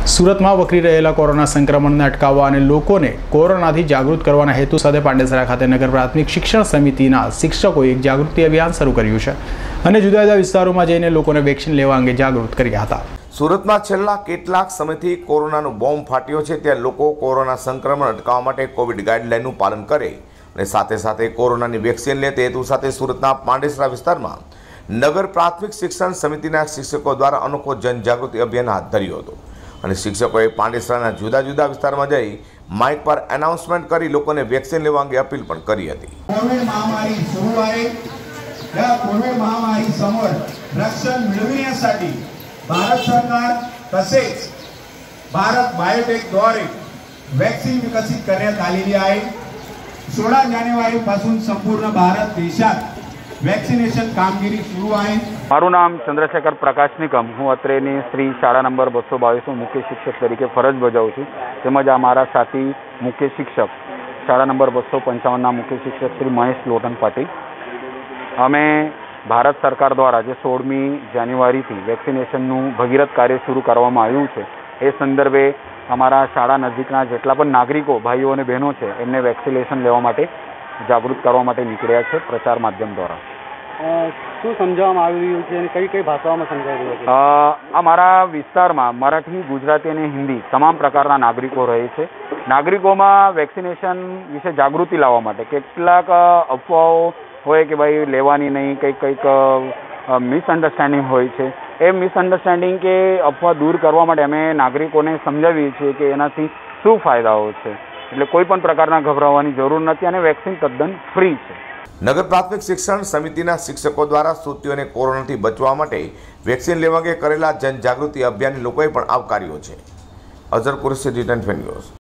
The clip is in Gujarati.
સુરતમાં વકરી રહેલા કોરોના સંક્રમણને અટકાવવા અને લોકોને કોરોનાથી જાગૃત કરવાના હેતુ સાથે પાંડેસરા ખાતે નગર પ્રાથમિક શિક્ષણ સમિતિના શિક્ષકોએ એક જાગૃતિ અભિયાન શરૂ કર્યું છે અને જુદા જુદા વિસ્તારોમાં જઈને લોકોને વેક્સિન લેવા અંગે જાગૃત કર્યા હતા। સુરતમાં છેલ્લા કેટલાક સમયથી કોરોનાનો બોમ્બ ફાટ્યો છે, ત્યાં લોકો કોરોના સંક્રમણ અટકાવવા માટે કોવિડ ગાઈડલાઈનનું પાલન કરે અને સાથે સાથે કોરોનાની વેક્સિન લે તે હેતુ સાથે સુરતના પાંડેસરા વિસ્તારમાં નગર પ્રાથમિક શિક્ષણ સમિતિના શિક્ષકો દ્વારા અનોખો જનજાગૃતિ અભિયાન હાથ ધર્યું હતું અને શિક્ષકોએ પાંડેસરાના જુદા જુદા વિસ્તારમાં જઈ માઇક પર એનાઉન્સમેન્ટ કરી લોકોને વેક્સિન લેવા અંગે અપીલ પણ કરી હતી। कोविड महामारी सुरू आहे, या कोविड महामारी समोर रक्षण मिळविण्यासाठी भारत सरकार तसेच भारत बायोटेक द्वारे वॅक्सिन विकसित करण्यात आलेली आहे। 16 जानेवारी पासून संपूर्ण भारत देशात वैक्सीनेशन कामगिरी शुरू है। मारू नाम चंद्रशेखर प्रकाश निकम, हूँ અત્રેની श्री शाळा नंबर 222 में मुख्य शिक्षक तरीके फरज बजावुं छुं। તેમજ અમારા साथी मुख्य शिक्षक शाळा नंबर 255 मुख्य शिक्षक श्री महेश लोटन पाटील, अमे भारत सरकार द्वारा जे 16मी जान्युआरी थी वेक्सिनेशनનું भगीरथ कार्य शुरू કરવામાં આવ્યું છે એ સંદર્ભે અમારા શાળા નજીકના જેટલા પણ નાગરિકો ભાઈઓ અને બહેનો છે એમને વેક્સિનેશન લેવા માટે જાગૃત કરવા માટે નીકળ્યા છે પ્રચાર માધ્યમ દ્વારા। શું સમજાવવામાં આવી રહ્યું છે અને કઈ કઈ ભાષાઓમાં સમજાવી રહ્યું છે? અમારા વિસ્તારમાં મરાઠી, ગુજરાતી અને હિન્દી તમામ પ્રકારના નાગરિકો રહે છે। નાગરિકોમાં વેક્સિનેશન વિશે જાગૃતિ લાવવા માટે કેટલાક અફવાઓ હોય કે ભાઈ લેવાની નહીં, કંઈક મિસઅન્ડરસ્ટેન્ડિંગ હોય છે। એ મિસઅન્ડરસ્ટેન્ડિંગ કે અફવા દૂર કરવા માટે અમે નાગરિકોને સમજાવીએ છીએ કે એનાથી શું ફાયદાઓ છે, એટલે કોઈ પણ પ્રકારના ગભરાવાની જરૂર નથી અને વેક્સિન તદ્દન ફ્રી છે। નગર પ્રાથમિક શિક્ષણ સમિતિના શિક્ષકો દ્વારા સુતીઓને કોરોનાથી બચવા માટે વેક્સિન લેવા અંગે કરેલા જનજાગૃતિ અભિયાનને લોકોએ પણ આવકાર્યો છે। Azhar Qureshi, return news.